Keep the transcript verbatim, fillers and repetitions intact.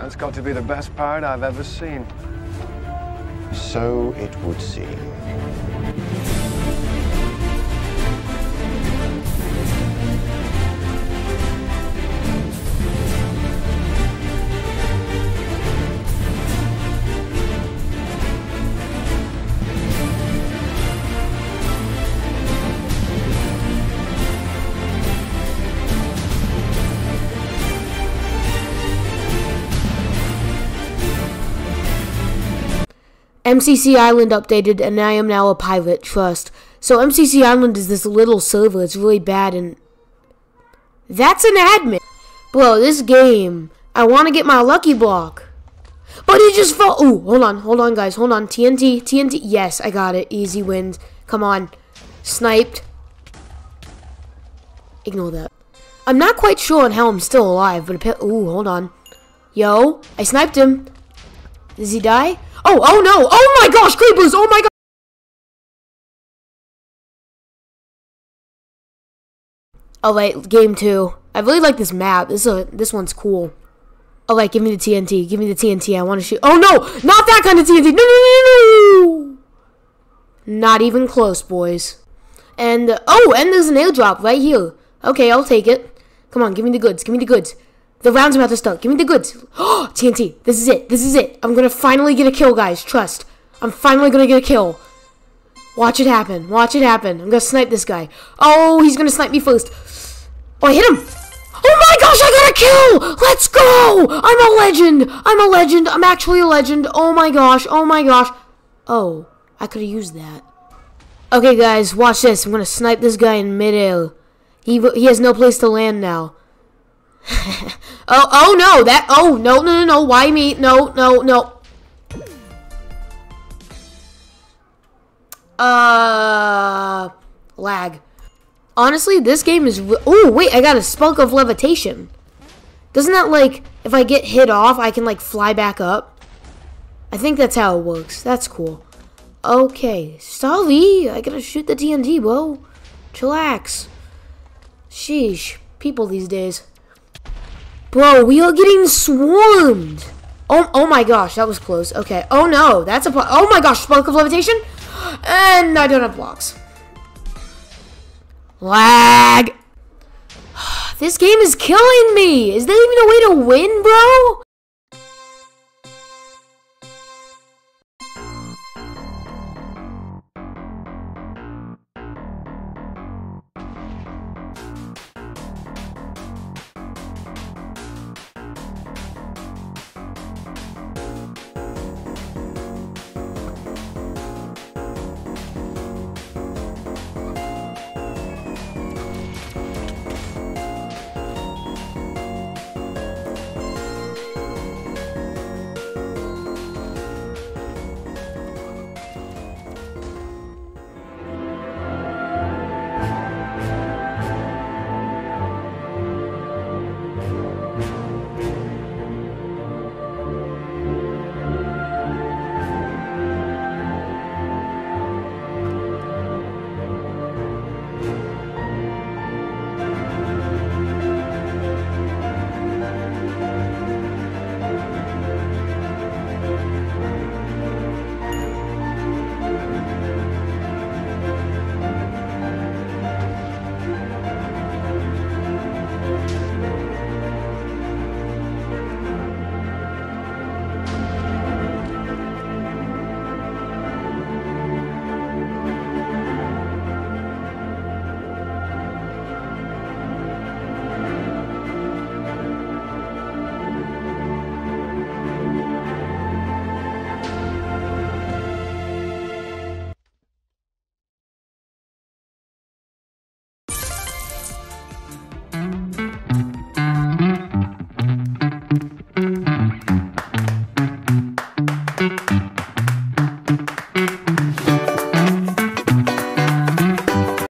That's got to be the best pirate I've ever seen. So it would seem. M C C Island updated, and I am now a pilot, trust. So M C C Island is this little server. It's really bad, and that's an admin. Bro, this game, I want to get my lucky block. But it just fell. Ooh, hold on, hold on, guys. Hold on. T N T, T N T. Yes, I got it. Easy wins. Come on. Sniped. Ignore that. I'm not quite sure on how I'm still alive, but it, ooh, hold on. Yo, I sniped him. Does he die? Oh, oh no! Oh my gosh, creepers! Oh my god! Alright, game two. I really like this map. This is a, this one's cool. Alright, give me the T N T. Give me the T N T. I want to shoot. Oh no! Not that kind of T N T! No, no, no, no! Not even close, boys. And, uh, oh, and there's an airdrop right here. Okay, I'll take it. Come on, give me the goods. Give me the goods. The round's about to start. Give me the goods. Oh, T N T. This is it. This is it. I'm going to finally get a kill, guys. Trust. I'm finally going to get a kill. Watch it happen. Watch it happen. I'm going to snipe this guy. Oh, he's going to snipe me first. Oh, I hit him. Oh my gosh, I got a kill. Let's go. I'm a legend. I'm a legend. I'm actually a legend. Oh my gosh. Oh my gosh. Oh, I could have used that. Okay, guys, watch this. I'm going to snipe this guy in midair. He, he has no place to land now. oh, oh no, that, oh, no, no, no, no, why me? No, no, no. Uh, lag. Honestly, this game is, oh, wait, I got a spunk of levitation. Doesn't that, like, if I get hit off, I can, like, fly back up? I think that's how it works. That's cool. Okay, Slothy, I gotta shoot the T N T, bro. Chillax. Sheesh, people these days. Bro, we are getting swarmed. Oh, oh my gosh, that was close. Okay. Oh no, that's a. Oh my gosh, spark of levitation, and I don't have blocks. Lag. This game is killing me. Is there even a way to win, bro?